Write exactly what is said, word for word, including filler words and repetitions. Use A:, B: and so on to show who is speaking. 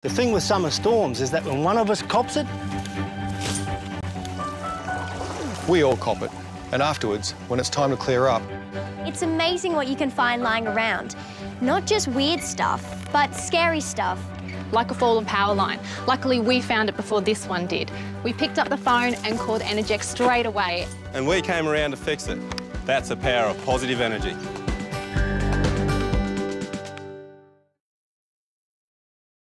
A: The thing with summer storms is that when one of us cops it,
B: we all cop it. And afterwards, when it's time to clear up,
C: It's amazing what you can find lying around. Not just weird stuff, but scary stuff.
D: Like a fallen power line. Luckily, we found it before this one did. We picked up the phone and called Energex straight away.
E: And we came around to fix it. That's the power of positive energy.